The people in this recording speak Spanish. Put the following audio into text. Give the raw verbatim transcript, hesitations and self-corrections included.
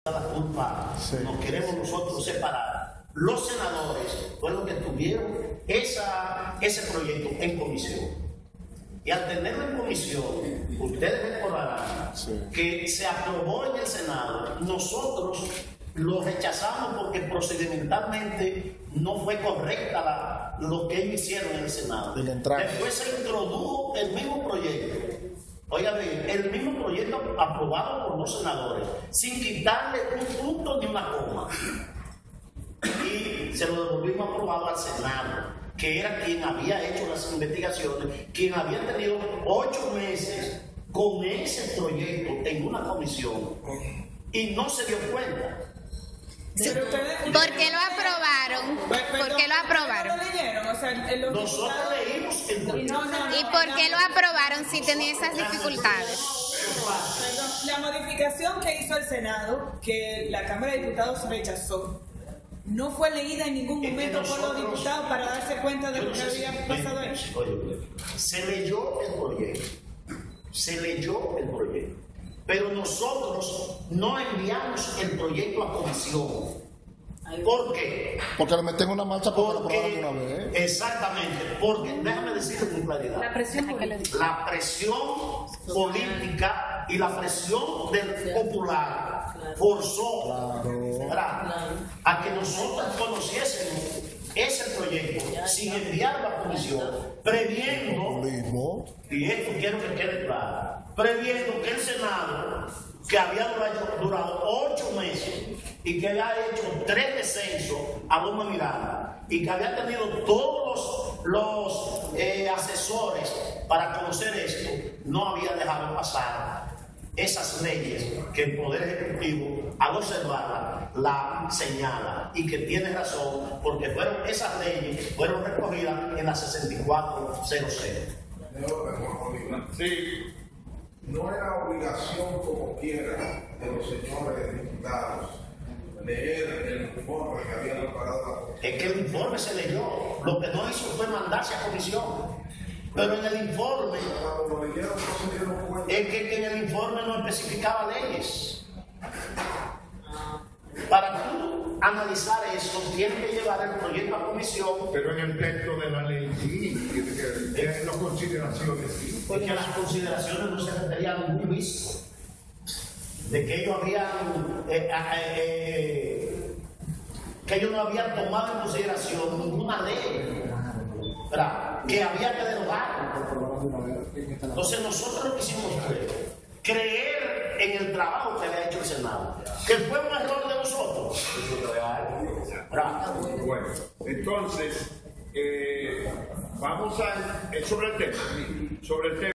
la culpa, sí. Nos queremos nosotros separar. Los senadores fueron los que tuvieron esa, ese proyecto en comisión. Y al tenerlo en comisión, ustedes recordarán sí. Que se aprobó en el Senado. Nosotros lo rechazamos porque procedimentalmente no fue correcta la, lo que ellos hicieron en el Senado. Después se introdujo el mismo proyecto. Oiga bien, el mismo proyecto aprobado por los senadores, sin quitarle un punto ni una coma. Y se lo devolvimos aprobado al Senado, que era quien había hecho las investigaciones, quien había tenido ocho meses con ese proyecto en una comisión y no se dio cuenta. Sí. ¿Por qué lo aprobaron? ¿Por qué lo aprobaron? Nosotros leímos el proyecto. ¿Y por qué lo aprobaron si tenía esas dificultades? La modificación que hizo el Senado, que la Cámara de Diputados rechazó, no fue leída en ningún momento por los diputados para darse cuenta de lo que había pasado ahí. Se leyó el proyecto. Se leyó el proyecto. Pero nosotros no enviamos el proyecto a comisión. ¿Por qué? Porque lo meten en una marcha para porque, aprobarlo una vez. Exactamente. Porque, déjame decirlo con claridad. La presión política. La presión política y la presión del popular forzó claro. Claro, a que nosotros conociésemos ese proyecto sin enviarlo a comisión, previendo, y esto quiero que quede claro, previendo que el Senado, que había durado ocho meses y que había hecho tres descensos a Loma Miranda y que había tenido todos los, los eh, asesores para conocer esto, no había dejado pasar esas leyes que el Poder Ejecutivo, al observarla, la señala y que tiene razón, porque fueron esas leyes fueron recogidas en la sesenta y cuatro cero cero. Sí. No era obligación como quiera de los señores diputados leer el informe que habían preparado la comisión. Es que el informe se leyó, lo que no hizo fue mandarse a comisión. Pero en el informe, es que en el informe no especificaba leyes. Para tú analizar eso, tienes que llevar el proyecto a comisión. Pero en el texto de la ley sí, tiene las consideraciones sí. Porque las consideraciones no se referían a ningún juicio. De que ellos habían, eh, eh, que ellos no habían tomado en consideración ninguna ley. ¿Verdad? Que había que derogar. Entonces nosotros lo que hicimos fue creer en el trabajo que había hecho el Senado, que fue un error de nosotros. ¿Verdad? Bueno, entonces eh, vamos a eh, sobre el tema, sobre el tema.